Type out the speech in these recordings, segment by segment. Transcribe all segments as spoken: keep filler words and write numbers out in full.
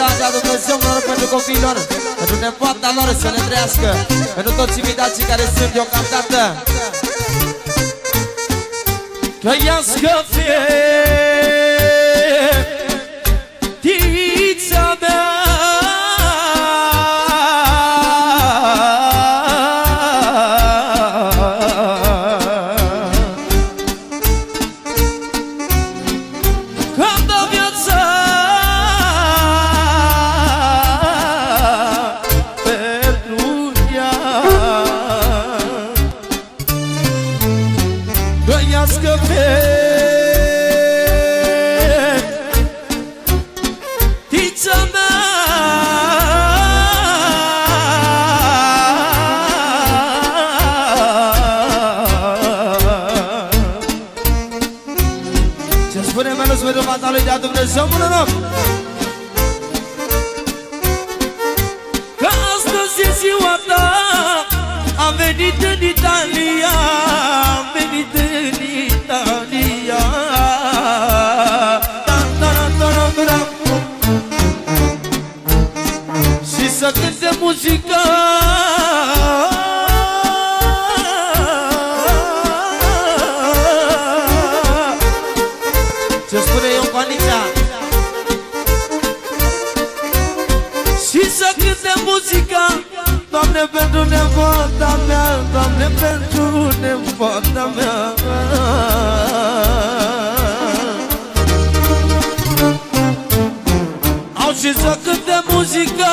dea Dumnezeu lor pentru copiilor, pentru nepoata lor să ne trăiască, pentru toți invitații care sunt deocamdată. Trăiască fetița mea, dea Dumnezeu mână rog. Că astăzi e ziua ta, am venit în Italia, am venit în Italia. Da, da, da, da, da, da. Și să cânte muzica ce spune Ionconița. Și să cânte muzica, Doamne, pentru nepoata mea, Doamne, pentru nepoata mea. Au și să cânte muzica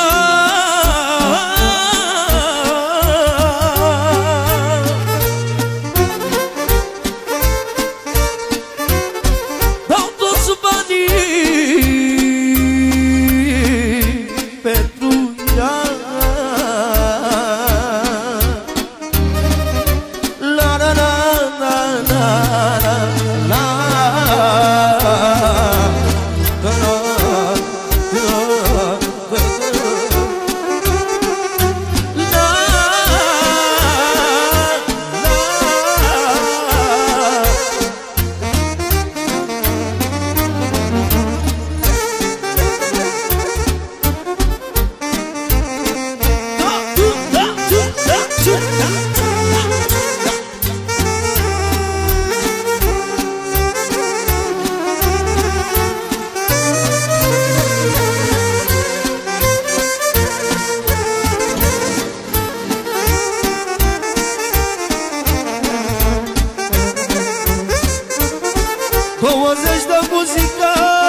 douăzeci de muzică,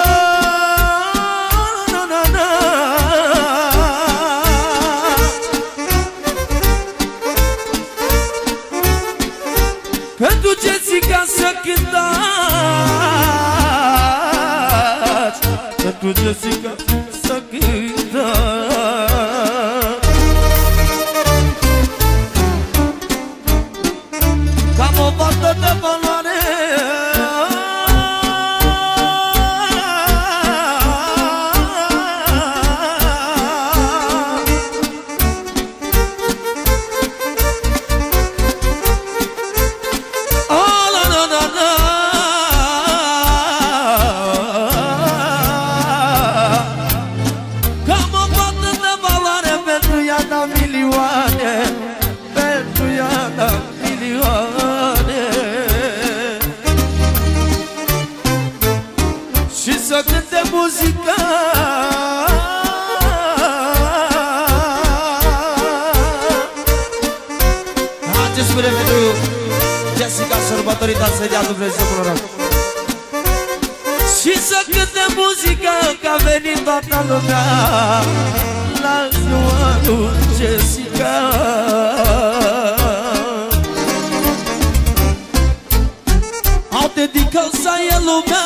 na, na, na. Pentru Jessica să cântați, pentru Jessica să cântați. Cam o bată de valoare, muzica. Haideți spune pentru Jessica sărbătorită să dea Dumnezeu mână rog. Și să cânte muzica, că a venit toată lumea la ziua lui Jessica. Au dedicat să e lumea.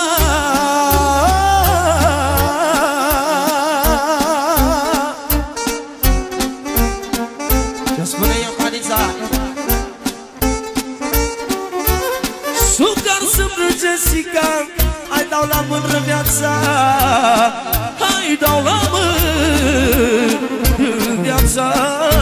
Jessica, hai dau la mână viața, hai dau la mână viața.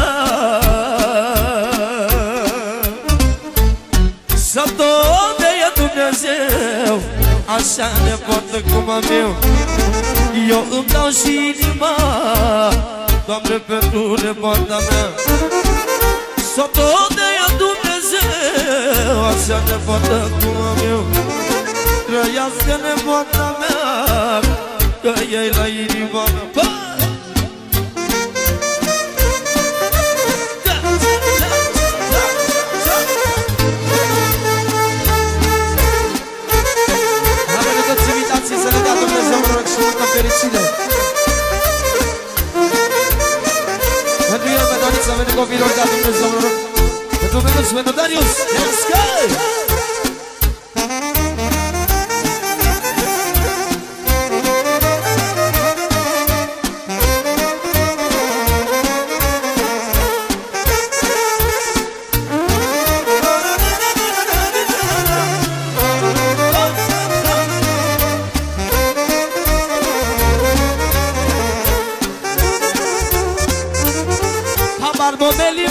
Să tot de Dumnezeu, așa nepoată cum am eu. Eu îmi dau și inima, Doamne, pentru nepoata mea. S-o tot de ea Dumnezeu, așa nepoată cum am eu. Trăiască nepoata mea, că e la inima mea. Să ne dea Dumnezeu noroc și multă fericire. Pentru el, pentru Anița, pentru copilor, dea Dumnezeu noroc. Pentru Menuț, pentru Darius. Let's go! Barbobeli